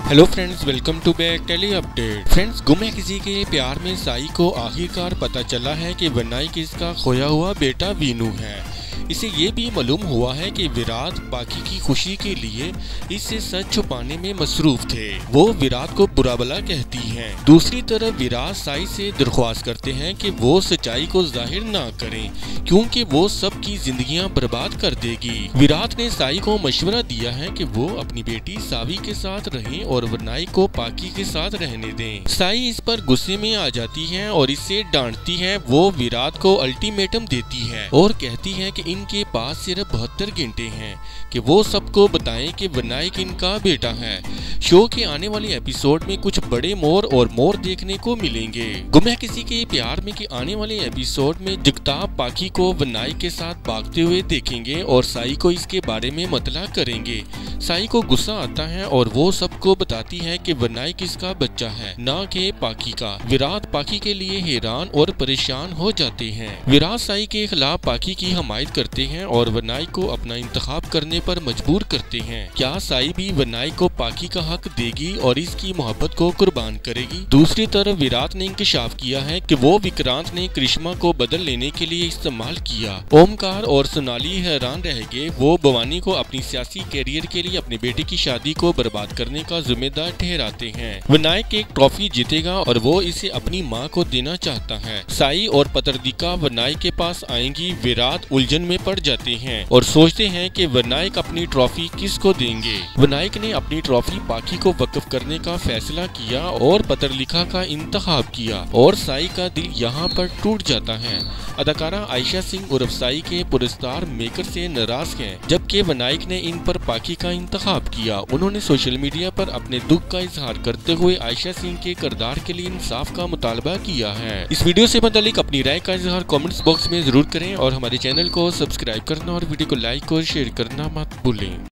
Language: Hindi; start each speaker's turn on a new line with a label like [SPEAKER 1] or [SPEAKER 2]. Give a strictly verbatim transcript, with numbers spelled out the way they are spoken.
[SPEAKER 1] Hello friends, welcome to back tele update. Friends, गुम है किसी के प्यार में साई को आखिरकार पता चला है कि वनाई किसका खोया हुआ बेटा वीनू है। इसे ये भी मालूम हुआ है कि विराट बाकी की खुशी के लिए इससे सच छुपाने में मसरूफ थे। वो विराट को बुरा भला कहती हैं। दूसरी तरफ विराट साई से दरख्वास्त करते हैं कि वो सच्चाई को जाहिर ना करें क्योंकि वो सबकी जिंदगियां बर्बाद कर देगी। विराट ने साई को मशवरा दिया है कि वो अपनी बेटी सावी के साथ रहें और वनाई को पाकी के साथ रहने दें। साई इस पर गुस्से में आ जाती है और इसे डांटती है। वो विराट को अल्टीमेटम देती है और कहती है कि इनके पास सिर्फ बहत्तर घंटे हैं कि वो सबको बताएं कि वनाई इनका बेटा है। शो के आने वाले एपिसोड में कुछ बड़े मोर और मोर देखने को मिलेंगे। गुम है किसी के प्यार में के आने वाले एपिसोड में जगताप पाकी को वनाई के साथ भागते हुए देखेंगे और साई को इसके बारे में मतला करेंगे। साई को गुस्सा आता है और वो सबको बताती है कि वनाई किसका बच्चा है, ना कि पाकी का। विराट पाकी के लिए हैरान और परेशान हो जाते हैं। विराट साई के खिलाफ पाकी की हमायत करते हैं और वनाई को अपना इंतखाब करने पर मजबूर करते हैं। क्या साई भी वनाई को पाकी का हक देगी और इसकी मोहब्बत को कुर्बान करेगी? दूसरी तरफ विराट ने इंकशाफ किया है कि वो विक्रांत ने करिश्मा को बदल लेने के लिए इस्तेमाल किया। ओमकार और सोनाली हैरान रह गए। वो भवानी को अपनी सियासी कैरियर के लिए अपनी बेटी की शादी को बर्बाद करने का जिम्मेदार ठहराते हैं। विनायक एक ट्रॉफी जीतेगा और वो इसे अपनी मां को देना चाहता है। साई और पत्रदिका विनायक के पास आएंगी। विराट उलझन में पड़ जाते हैं और सोचते हैं कि विनायक अपनी ट्रॉफी किसको देंगे। विनायक ने अपनी ट्रॉफी पाकी को वक्फ करने का फैसला किया और पत्रलिखा का इंतखाब किया और साई का दिल यहाँ पर टूट जाता है। अदाकारा आयशा सिंह उर्फ साई के पुरस्कार मेकर से नाराज हैं, जबकि विनायक ने इन पर पाकी का इंतखाब किया। उन्होंने सोशल मीडिया पर अपने दुख का इजहार करते हुए आयशा सिंह के किरदार के लिए इंसाफ का मुतालबा किया है। इस वीडियो से मुतालिक अपनी राय का इजहार कमेंट्स बॉक्स में जरूर करें और हमारे चैनल को सब्सक्राइब करना और वीडियो को लाइक और शेयर करना मत भूलें।